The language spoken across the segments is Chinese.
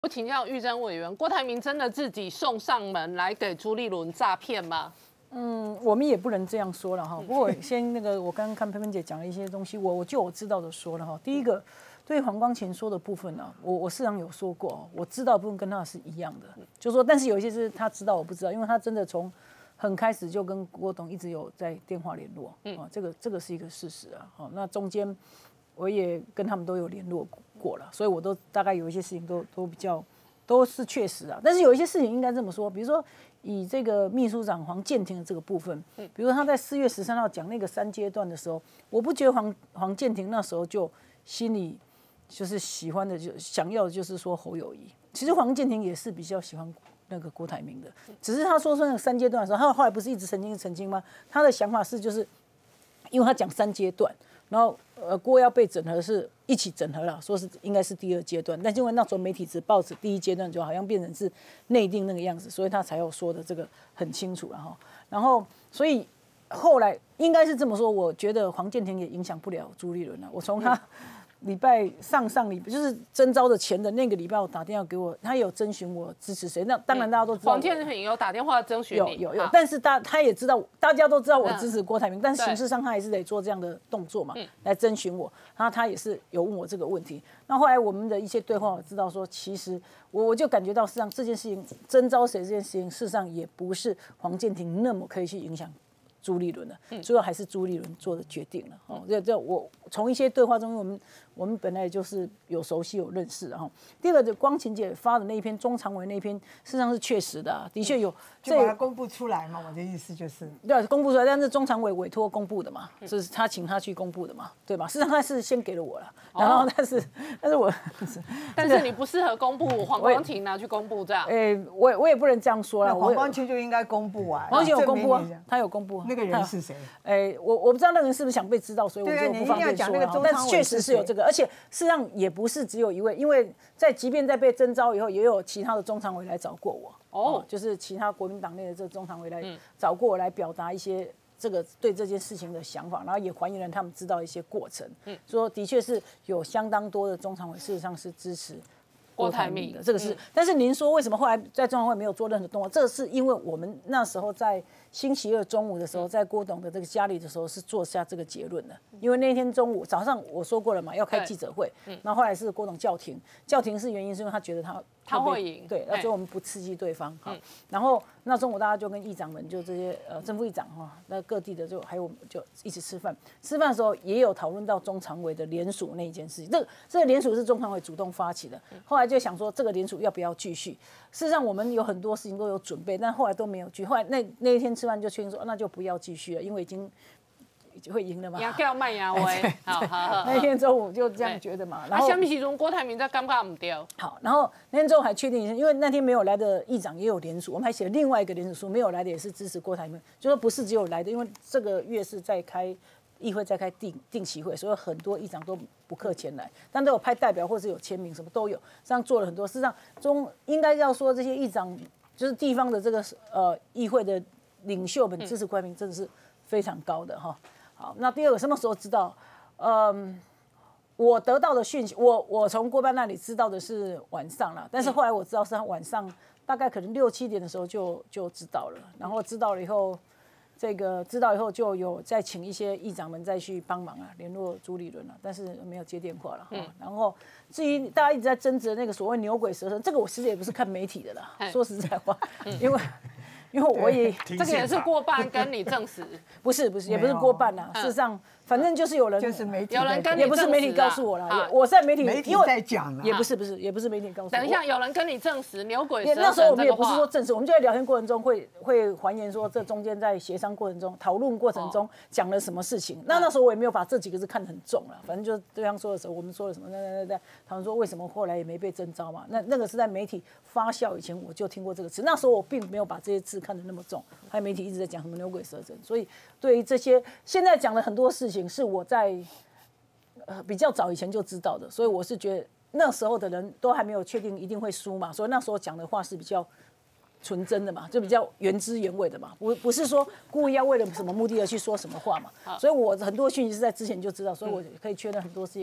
我请教玉珍委员，郭台铭真的自己送上门来给朱立伦诈骗吗？ 我们也不能这样说了哈。不过先那个，我刚刚看佩芬姐讲了一些东西，我知道的说了哈。第一个，对黄光芹说的部分呢，我事实上有说过，我知道的部分跟他是一样的，就是说，但是有一些是他知道我不知道，因为他真的从很开始就跟郭董一直有在电话联络，这个是一个事实啊。那中间我也跟他们都有联络过了，所以我都大概有一些事情都比较都是确实啊。但是有一些事情应该这么说，比如说以这个秘书长黄建庭的这个部分，比如说他在4月13号讲那个3阶段的时候，我不觉得黄建庭那时候就心里就是喜欢的，就想要的就是说侯友宜。其实黄建庭也是比较喜欢那个郭台铭的，只是他说那个3阶段的时候，他后来不是一直澄清吗？他的想法是就是因为他讲3阶段。然后郭要被整合是一起整合了，说是应该是第2阶段，但因为那时候媒体只报纸第1阶段，就好像变成是内定那个样子，所以他才有说的这个很清楚了哈。然后所以后来应该是这么说，我觉得黄建庭也影响不了朱立伦了。我从他上礼拜就是征召的前的那个礼拜，我打电话给我，他有征询我支持谁。那当然大家都知道， 黄建庭有打电话征询你， 有，但是他也知道，大家都知道我支持郭台铭，但是形式上他还是得做这样的动作嘛，来征询我。然后他也是有问我这个问题。那后来我们的一些对话，我知道说，其实我就感觉到，事实上这件事情征召谁这件事情，事实上也不是黄建庭那么可以去影响朱立伦的，最后还是朱立伦做的决定了。这我从一些对话中，我们本来就是有熟悉有认识的哈。第二个，就光芹姐发的那一篇中常委那一篇，事实上是确实的，的确有， 就把它公布出来嘛。我的意思就是， 对，公布出来，但是中常委委托公布的嘛，是他请他去公布的嘛，对吧？事实上他是先给了我了，然后但是你不适合公布，黄光芹拿去公布这样。 我也不能这样说了。 黄光芹就应该公布啊， 黄光芹有公布啊，他有公布。 那个人是谁？ 我不知道那个人是不是想被知道，所以我就不方便说了。但确实是有这个，而且事实上也不是只有一位，因为即便在被征召以后，也有其他的中常委来找过我。就是其他国民党内的这个中常委来找过我，来表达一些这个对这件事情的想法，然后也还原了他们知道一些过程。说的确是有相当多的中常委事实上是支持郭台铭的，这个是。但是您说为什么后来在中常会没有做任何动作？这是因为我们那时候在星期2中午的时候，在郭董的这个家里的时候是做下这个结论的。因为那天中午早上我说过了嘛，要开记者会，然后后来是郭董叫停是原因是因为他觉得他会赢， 对，所以我们不刺激对方。然后那中午大家就跟议长们，就这些正副议长哈，那各地的就还有我们就一起吃饭。吃饭的时候也有讨论到中常委的联署那一件事情。这个联署是中常委主动发起的，后来就想说这个联署要不要继续？事实上我们有很多事情都有准备，但后来都没有继续。后来那一天吃饭就确定说，那就不要继续了，因为已经会赢了嘛。 牙叫卖牙威，好。 那天中午就这样觉得嘛。然后什么时阵郭台铭在感觉唔对？ 好，然后那天中午还确定，因为那天没有来的议长也有联署，我们还写了另外一个联署书，没有来的也是支持郭台铭，就说不是只有来的，因为这个月是在开议会在开定期会，所以很多议长都不客前来，但都有派代表或者有签名，什么都有，这样做了很多。事实上，应该要说这些议长就是地方的这个议会的领袖们支持郭台铭真的是非常高的哈。好，那第二个什么时候知道？我得到的讯息，我从郭办那里知道的是晚上了，但是后来我知道是他晚上大概可能6、7点的时候就知道了，然后知道了以后。知道以后就有再请一些议长们再去帮忙啊，联络朱立伦了，但是没有接电话了。然后至于大家一直在争执的那个所谓牛鬼蛇神，这个我其实也不是看媒体的啦，说实在话，因为我也这个也是过半跟你证实， 不是也不是过半啦，事实上。反正就是有人， 就是媒体， 有人跟你也不是媒体告诉我啦，我在媒体在讲啦， 也不是媒体告诉我。 等一下，有人跟你证实牛鬼蛇神那时候我们也不是说证实，我们就在聊天过程中会还原说这中间在协商过程中、讨论过程中讲了什么事情。那时候我也没有把这几个字看得很重了，反正就对方说的时候，我们说了什么，他们说为什么后来也没被征召嘛？那个是在媒体发酵以前我就听过这个词，那时候我并没有把这些字看得那么重，还有媒体一直在讲什么牛鬼蛇神，所以对于这些现在讲的很多事情是我在。比较早以前就知道的，所以我是觉得那时候的人都还没有确定一定会输嘛，所以那时候讲的话是比较纯真的嘛，就比较原汁原味的嘛，不是说故意要为了什么目的而去说什么话嘛。所以我很多讯息是在之前就知道，所以我可以确认很多事情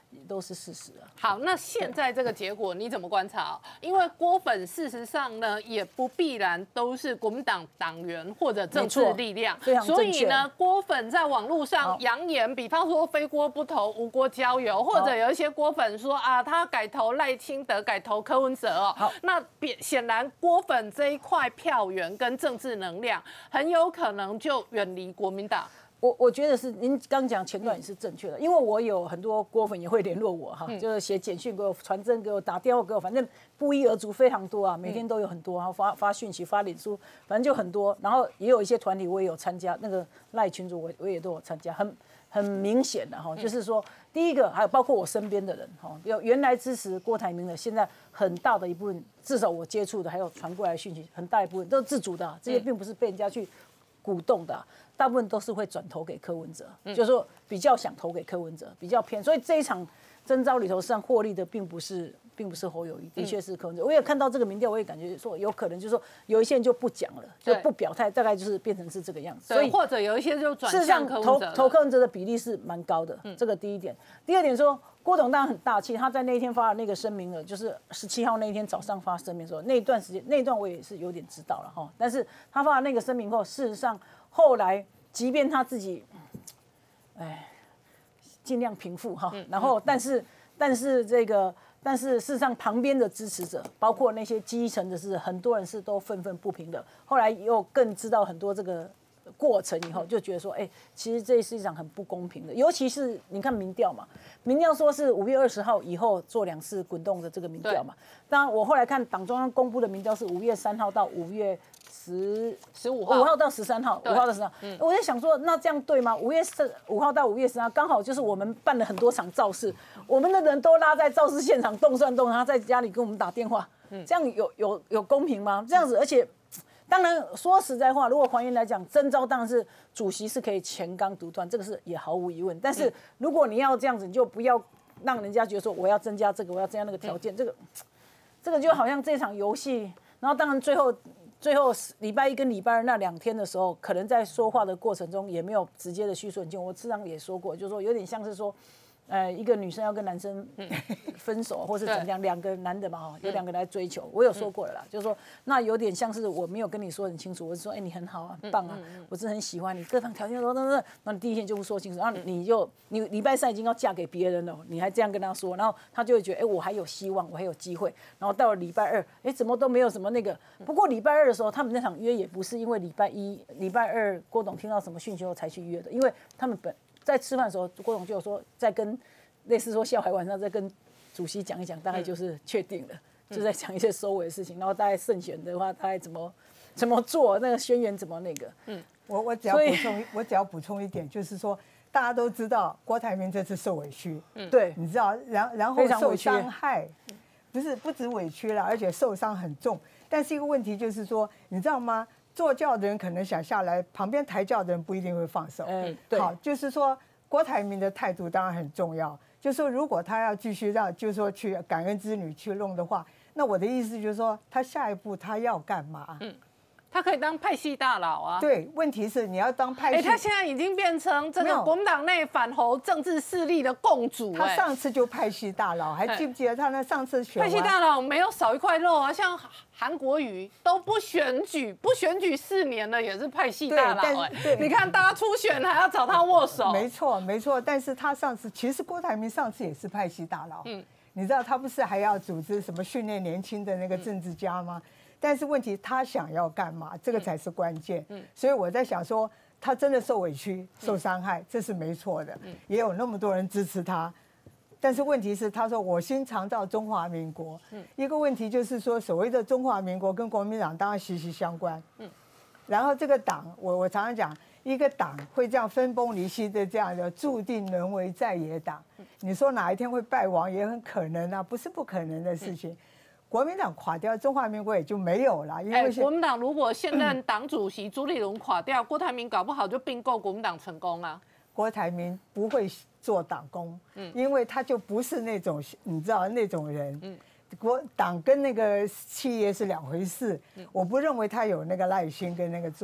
都是事实啊。 好，那现在这个结果你怎么观察哦？因为郭粉事实上呢，也不必然都是国民党党员或者政治力量，所以呢，郭粉在网络上扬言，比方说非郭不投，无郭交友，或者有一些郭粉说啊，他改投赖清德，改投柯文哲哦。好，那显然郭粉这一块票源跟政治能量，很有可能就远离国民党。 我觉得是您刚讲前段也是正确的，因为我有很多郭粉也会联络我哈，就是写简讯给我、传真给我、打电话给我，反正不一而足，非常多啊，每天都有很多，然后发讯息、发脸书，反正就很多。然后也有一些团体我也有参加，那个赖群组我也都有参加，很明显的哈，就是说第一个还有包括我身边的人哈，原来支持郭台铭的，现在很大的一部分，至少我接触的还有传过来的讯息，很大一部分都是自主的，这些并不是被人家去鼓动的。大部分都是会转投给柯文哲，就是说比较想投给柯文哲，比较偏，所以这一场征召里头，实际上获利的并不是侯友宜，的确是柯文哲。我也看到这个民调，我也感觉说有可能就是说有一些人就不讲了，就不表态，大概就是变成是这个样子。 所以或者有一些就转向柯文哲， 投柯文哲的比例是蛮高的，这个第一点。第二点说，郭董当然很大气，他在那一天发的那个声明了，就是17号那一天早上发声明的时候，那一段时间那一段我也是有点知道了哈。但是他发了那个声明后，事实上后来即便他自己，尽量平复哈，然后但是事实上旁边的支持者，包括那些基层的是很多人是都愤愤不平的。后来又更知道很多这个过程以后，就觉得说，其实这是一场很不公平的。尤其是你看民调嘛，民调说是5月20号以后做2次滚动的这个民调嘛。当然我后来看党中央公布的民调是5月3号到5月15号到13号，5号到13号。我在想说，那这样对吗？5月5号到5月10号，刚好就是我们办了很多场造势，我们的人都拉在造势现场动算动，他在家里跟我们打电话，这样有公平吗？这样子，而且当然说实在话，如果还原来讲，征召当然是主席是可以全纲独断，这个是也毫无疑问。但是如果你要这样子，你就不要让人家觉得说我要增加这个，我要增加那个条件，这个就好像这场游戏，然后当然最后礼拜1跟礼拜2那2天的时候，可能在说话的过程中也没有直接的叙述很清楚。我事实上也说过，就是说有点像是说，一个女生要跟男生分手，或是怎么样，两个男的嘛，有2个来追求，我有说过了啦，就是说那有点像是我没有跟你说很清楚，我是说，你很好啊，很棒啊，我真的很喜欢你，各方条件都，那你第一天就不说清楚，然后你礼拜3已经要嫁给别人了，你还这样跟他说，然后他就会觉得，我还有希望，我还有机会，然后到了礼拜2，怎么都没有什么那个。不过礼拜2的时候，他们那场约也不是因为礼拜2郭董听到什么讯息后才去约的，因为他们在吃饭的时候，郭董就有说在跟类似说下海晚上再跟主席讲一讲，大概就是确定了，就在讲一些收尾的事情，然后大概胜选的话，大概怎么做，那个宣言怎么那个。 我只要补充一点，就是说大家都知道郭台铭这次受委屈， 对， 你知道，然后受伤害，不止委屈了，而且受伤很重。但是一个问题就是说，你知道吗？坐轿的人可能想下来，旁边抬轿的人不一定会放手。 对， 好，就是说郭台铭的态度当然很重要。就是说，如果他要继续就是说去感恩之女去弄的话，那我的意思就是说，他下一步他要干嘛？ 他可以当派系大佬啊。 对，问题是你要当派系。 他现在已经变成这个国民党内反侯政治势力的共主。 他上次就派系大佬，还记不记得他那上次选派系大佬没有少一块肉啊？像韩国瑜都不选举4年了，也是派系大佬。你看大家初选还要找他握手。 没错。但是他上次其实郭台铭上次也是派系大佬。你知道他不是还要组织什么训练年轻的那个政治家吗？但是问题他想要干嘛，这个才是关键。所以我在想说，他真的受委屈、受伤害，这是没错的。也有那么多人支持他，但是问题是，他说我心常照中华民国。一个问题就是说，所谓的中华民国跟国民党当然息息相关。然后这个党，我常常讲，一个党会这样分崩离析的这样的，注定沦为在野党。你说哪一天会败亡，也很可能啊，不是不可能的事情。国民党垮掉，中华民国也就没有了。因为国民党如果现任党主席朱立伦垮掉，郭台铭搞不好就并购国民党成功啊。 郭台铭不会做党工，因为他就不是那种你知道那种人。党跟那个企业是2回事。我不认为他有那个耐心跟那个做。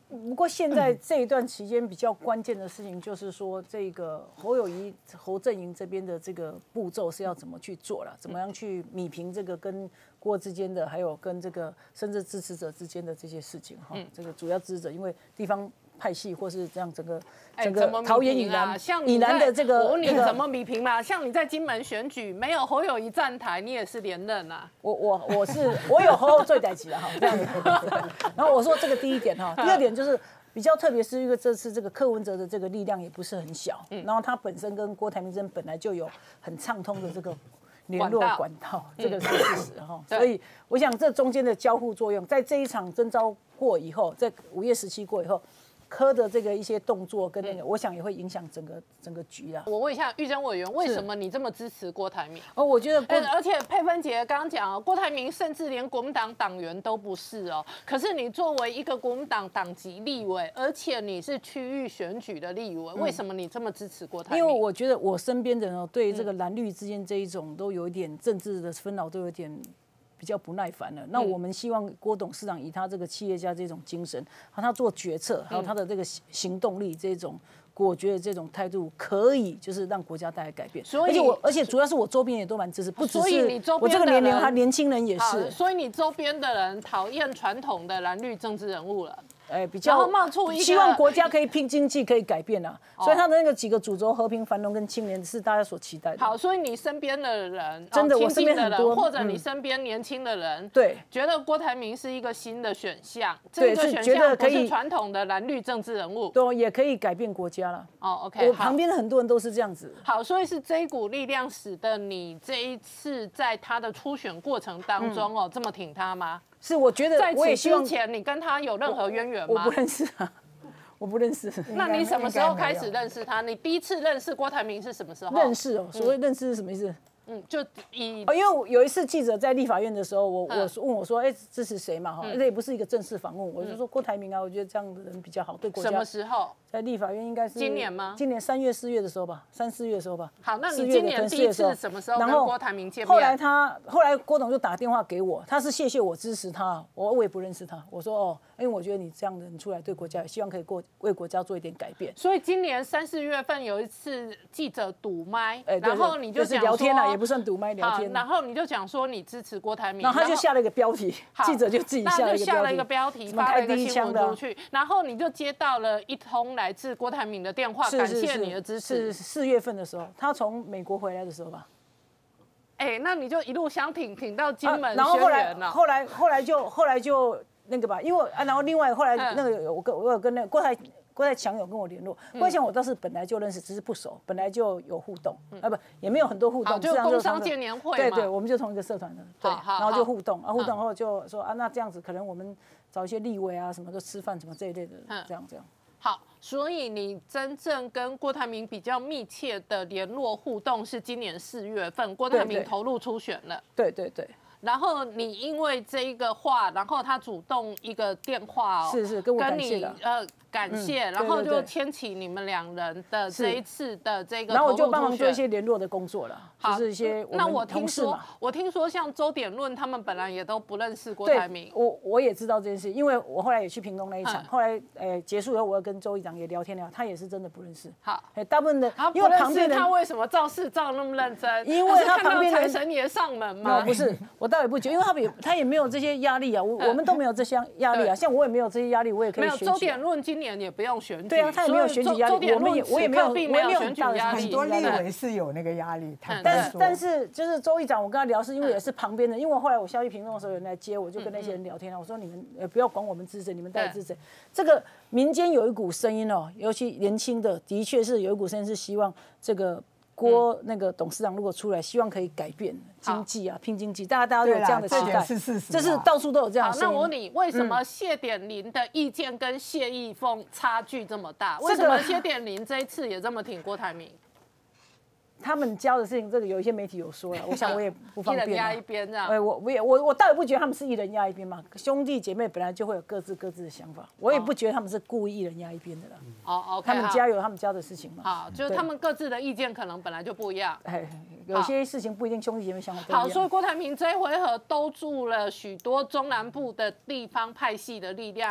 不过现在这一段期间比较关键的事情就是说，这个侯友宜、侯阵营这边的这个步骤是要怎么去做了，怎么样去弭平这个跟郭之间的，还有跟这个甚至支持者之间的这些事情哈。这个主要支持者因为地方派系或是这样整个桃园以南的这个， 你怎么弭平嘛？像你在金门选举没有侯友宜站台，你也是连任啊。 我有侯最代级了哈，这样子。然后我说这个第一点哈，第二点就是比较特别是因为这次这个柯文哲的这个力量也不是很小，然后他本身跟郭台铭之间本来就有很畅通的这个联络管道，这个是事实哈。所以我想这中间的交互作用，在这一场征召过以后，在5月17过以后。柯的这个一些动作跟那个，我想也会影响整个局啦。 我问一下玉珍委员，为什么你这么支持郭台铭？ 我觉得， 而且佩芬姐刚刚讲哦，郭台铭甚至连国民党党员都不是哦。可是你作为一个国民党党籍立委，而且你是区域选举的立委，为什么你这么支持郭台铭？ 因为我觉得我身边的人对这个蓝绿之间这一种都有一点政治的纷扰，都有点。比较不耐烦了。那我们希望郭董事长以他这个企业家这种精神，和他做决策，还有他的这个行动力这种果决的这种态度，可以就是让国家带来改变。而且主要是我周边也都蛮支持，不只是我这个年龄，他年轻人也是。 所以你周边的人讨厌传统的蓝绿政治人物了。 比较冒出一个希望国家可以拼经济，可以改变啊，所以他的那个几个主轴和平、繁荣跟青年是大家所期待的。 好，所以你身边的人， 真的我身边很多， 或者你身边年轻的人， 对， 觉得郭台铭是一个新的选项，这个选项不是传统的蓝绿政治人物， 对，也可以改变国家了。 OK， 我旁边的很多人都是这样子。 好，所以是这一股力量使得你这一次在他的初选过程当中这么挺他吗？ 是，我觉得我也希望。 在此之前，你跟他有任何渊源吗？ 我不认识啊，我不认识。 那你什么时候开始认识他？你第一次认识郭台铭是什么时候？ 认识哦，所谓认识是什么意思？ 就因为有一次记者在立法院的时候，我问我说，支持谁嘛？这也不是一个正式访问，我就说郭台铭啊，我觉得这样的人比较好，对国家。 什么时候？ 在立法院应该是今年吗？ 今年3月4月的时候吧，3、4月的时候吧。 好，那你今年第一次什么时候跟郭台铭见面？ 后来郭董就打电话给我，他是谢我支持他，我也不认识他。我说因为我觉得你这样的人出来对国家，希望可以为国家做一点改变。 所以今年3、4月份有一次记者堵麦，然后你就讲聊天了，也不算堵麦聊天。 然后你就讲说你支持郭台铭， 然后他就下了一个标题，记者就自己下了一个标题， 发了一个新闻出去，然后你就接到了一通来自郭台铭的电话，感谢你的支持。 是4月份的时候，他从美国回来的时候吧。 那你就一路相挺到金门， 然后后来就那个吧，因为然后另外后来那个我有跟那个郭台强有跟我联络，郭台强我倒是本来就认识，只是不熟，本来就有互动，也没有很多互动， 就工商建联会嘛， 对，我们就同一个社团的，对，然后就互动，互动后就说那这样子可能我们找一些立委啊什么的吃饭什么这一类的，这样。 好，所以你真正跟郭台铭比较密切的联络互动是今年4月份，郭台铭投入初选了， 对。 然后你因为这一个话，然后他主动一个电话是跟我感谢的， 感谢，然后就牵起你们2人的这一次的这个， 然后我就帮忙做一些联络的工作了，就是一些我同事嘛。 我听说像周典论他们本来也都不认识郭台铭， 我也知道这件事，因为我后来也去屏东那一场，后来结束以后，我要跟周议长也聊天了，他也是真的不认识。 好， 大部分的因为旁边他为什么造势造那么认真？ 因为他旁边财神爷上门吗？ 不是，我倒也不觉得，因为他也没有这些压力啊，我们都没有这些压力啊，像我也没有这些压力，我也可以选举。 没有，周典论今年也不用选举。 对啊，他也没有选举压力，我也没有选举压力。 很多立委是有那个压力， 但是就是周议长，我跟他聊是因为也是旁边的，因为后来我消息屏东的时候有人来接我，就跟那些人聊天了。我说你们不要管我们支持，你们到底支持谁？这个民间有一股声音尤其年轻的，的确是有一股声音是希望这个。郭那个董事长如果出来，希望可以改变经济啊，拼经济，大家都有这样的期待，这是到处都有这样的声音。 好，那我问你，为什么谢点林的意见跟谢逸凤差距这么大？为什么谢点林这一次也这么挺郭台铭？ 他们教的事情，这个有一些媒体有说了，我想我也不方便。 一人压一边这样。 我倒也不觉得他们是一人压一边嘛，兄弟姐妹本来就会有各自的想法，我也不觉得他们是故意一人压一边的啦。 OK， 他们家有他们家的事情嘛。 好，就是他们各自的意见可能本来就不一样。 有些事情不一定兄弟姐妹想法不一样。 好，所以郭台铭这一回合兜住了许多中南部的地方派系的力量。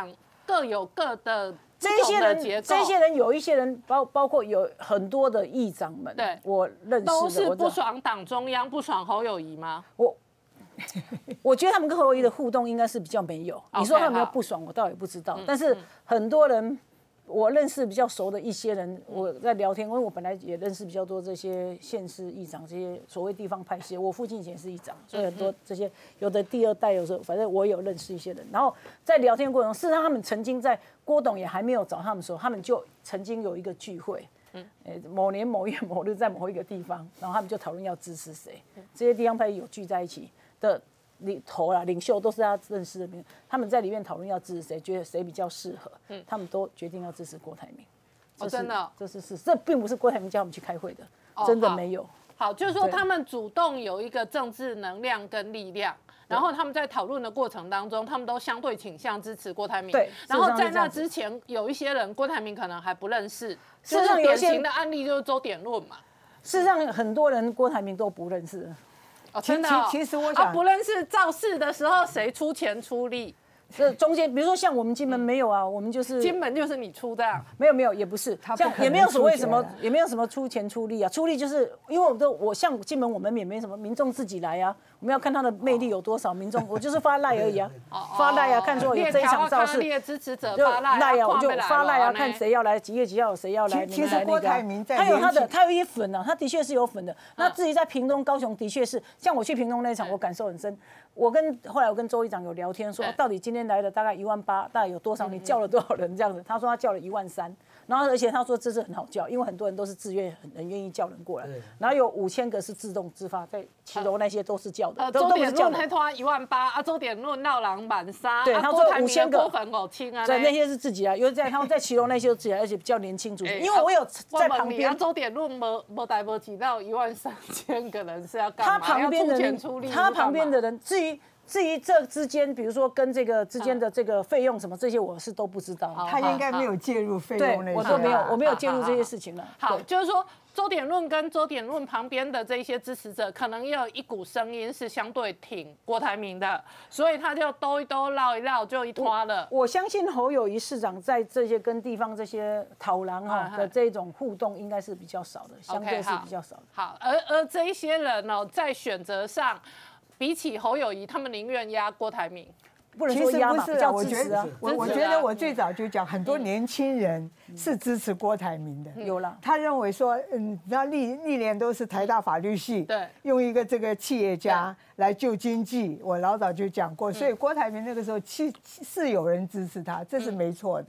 各有各的这些人有一些人包括有很多的议长们，对，我认识的都是不爽党中央、不爽侯友宜吗？ 我觉得他们跟侯友宜的互动应该是比较没有。你说他们有没有不爽，我倒也不知道。但是很多人。我认识比较熟的一些人，我在聊天，因为我本来也认识比较多这些县市议长，这些所谓地方派系。我父亲以前是议长，所以很多这些有的第二代，有时候反正我有认识一些人。然后在聊天过程中，事实上他们曾经在郭董也还没有找他们的时候，他们就曾经有一个聚会，某年某月某日在某一个地方，然后他们就讨论要支持谁。这些地方派系有聚在一起的。领袖都是他认识的，他们在里面讨论要支持谁，觉得谁比较适合，他们都决定要支持郭台铭。 真的， 这是事实，这并不是郭台铭叫他们去开会的，真的没有。 好，就是说他们主动有一个政治能量跟力量，然后他们在讨论的过程当中，他们都相对倾向支持郭台铭。 对， 然后在那之前，有一些人郭台铭可能还不认识，就是典型的案例就是周典论嘛。 事实上，很多人郭台铭都不认识。 真的， 其实我想， 不论是造势的时候谁出钱出力， 这中间，比如说像我们金门没有啊，我们就是金门就是你出的， 没有也不是，像也没有所谓什么，也没有什么出钱出力啊，出力就是因为我像金门我们也没什么，民众自己来啊，我们要看他的魅力有多少，民众我就是发赖而已啊，发赖啊，看说有这一场造势， 列支持者发赖啊，我就发赖啊，看谁要来，几月几号谁要来， 其实郭台铭在他有一些粉啊，他的确是有粉的。那至于在屏东、高雄，的确是像我去屏东那场，我感受很深。后来我跟周议长有聊天，说到底今天来的大概18000，大概有多少？你叫了多少人这样子？他说他叫了13000，然后而且他说这是很好叫，因为很多人都是自愿很愿意叫人过来，然后有5000个是自动自发，在骑楼那些都是叫的， 周点论还拖18000啊，周点论闹狼满杀， 对，他说5000个粉偶亲啊， 对，那些是自己来，有在他们在骑楼那些都自己来，而且比较年轻族群，因为我有在旁边， 周点论没带不起到13000个人是要干嘛？ 他旁边的人，他旁边的人，至于这之间，比如说跟这个之间的这个费用什么这些，我是都不知道。 他应该没有介入费用那些， 我都没有，我没有介入这些事情了。 好，就是说周点论跟周点论旁边的这些支持者，可能也有一股声音是相对挺郭台铭的，所以他就兜一兜绕一绕就一拖了。 我相信侯友宜市长在这些跟地方这些讨狼的这种互动，应该是比较少的，相对是比较少的。 好，而这一些人呢，在选择上。比起侯友宜，他们宁愿压郭台铭， 不能说压嘛，比较支持啊。 我觉得我最早就讲，很多年轻人是支持郭台铭的。 有了， 他认为说，然后历年都是台大法律系， 对， 用一个这个企业家来救经济，我老早就讲过，所以郭台铭那个时候是有人支持他，这是没错的。